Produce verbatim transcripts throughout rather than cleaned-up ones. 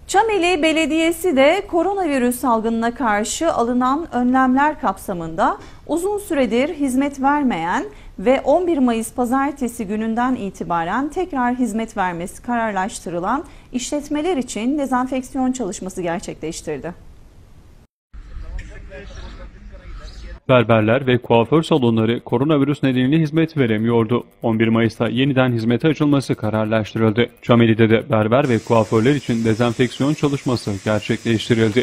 Çameli Belediyesi de koronavirüs salgınına karşı alınan önlemler kapsamında uzun süredir hizmet vermeyen ve on bir Mayıs Pazartesi gününden itibaren tekrar hizmet vermesi kararlaştırılan işletmeler için dezenfeksiyon çalışması gerçekleştirdi. Berberler ve kuaför salonları koronavirüs nedeniyle hizmet veremiyordu. on bir Mayıs'ta yeniden hizmete açılması kararlaştırıldı. Çameli'de de berber ve kuaförler için dezenfeksiyon çalışması gerçekleştirildi.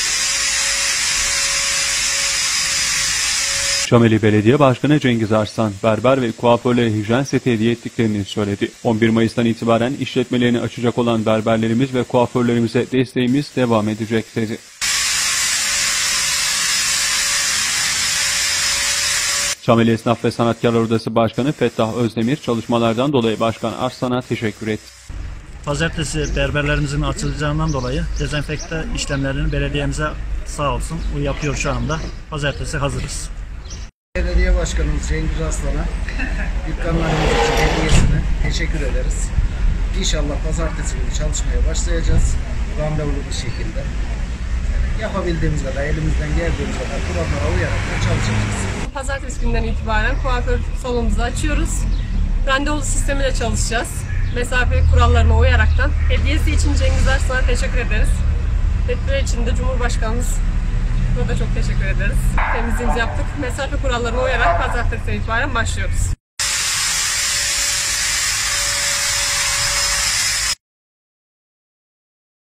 Çameli Belediye Başkanı Cengiz Arslan, berber ve kuaförlere hijyen seti hediye ettiklerini söyledi. on bir Mayıs'tan itibaren işletmelerini açacak olan berberlerimiz ve kuaförlerimize desteğimiz devam edecek dedi. Çameli Esnaf ve Sanatkarlar Odası Başkanı Fettah Özdemir, çalışmalardan dolayı Başkan Arslan'a teşekkür etti. Pazartesi berberlerimizin açılacağından dolayı dezenfekte işlemlerini belediyemize sağ olsun bu yapıyor şu anda. Pazartesi hazırız. Belediye Başkanımız Cengiz Arslan'a dükkanlarımız için hediyesine teşekkür ederiz. İnşallah pazartesi günü çalışmaya başlayacağız. Randevulu bir şekilde. Yapabildiğimiz kadar, elimizden geldiğimiz kadar kurallara uyarak çalışacağız. Pazartesi günden itibaren kuaför salonumuzu açıyoruz. Randevulu sistemiyle çalışacağız. Mesafe kurallarına uyaraktan. Hediyesi için Cengiz Arslan'a teşekkür ederiz. Tedbir için de Cumhurbaşkanımız da çok teşekkür ederiz. Temizliğimizi yaptık. Mesafe kurallarına uyarak pazartesi itibaren başlıyoruz.